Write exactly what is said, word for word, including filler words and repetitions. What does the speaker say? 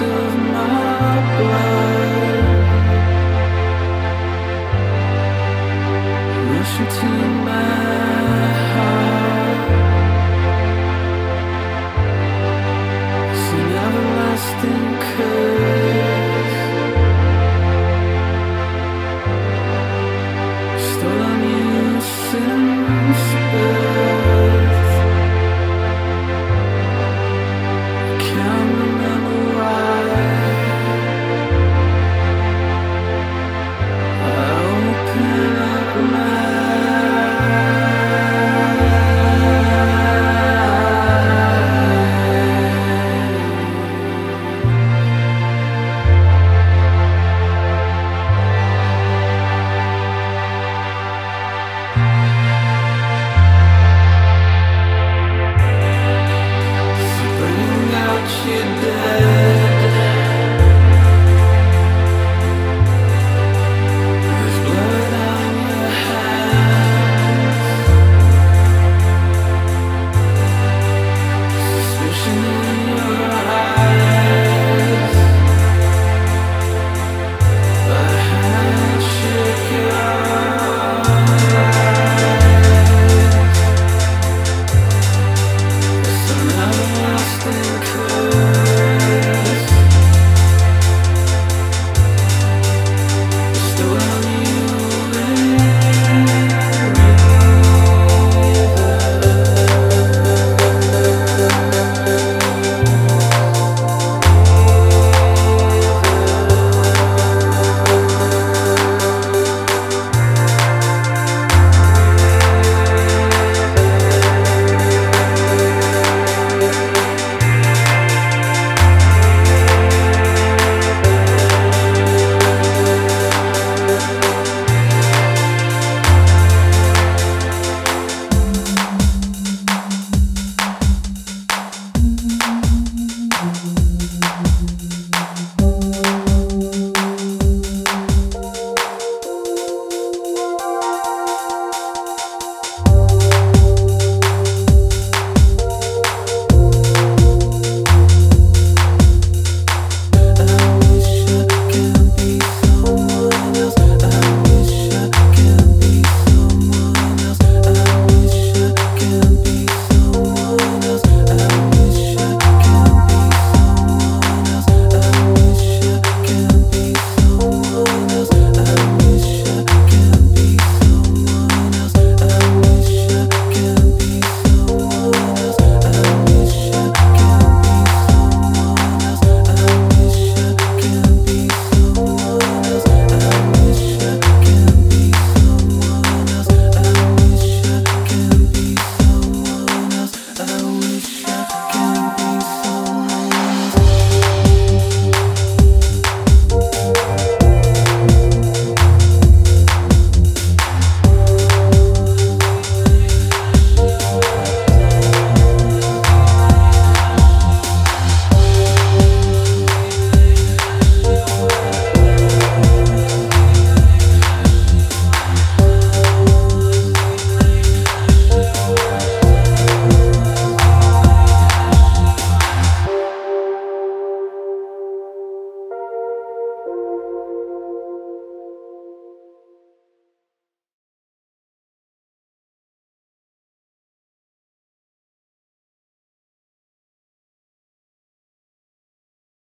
of my blood rushing to my heart. It's an everlasting curse stored on you since birth. Can't remember why I open up my bring out your dead. There's blood on your hands, suspicion in your eyes. The handshake your eyes. It's an everlasting curse stored on you with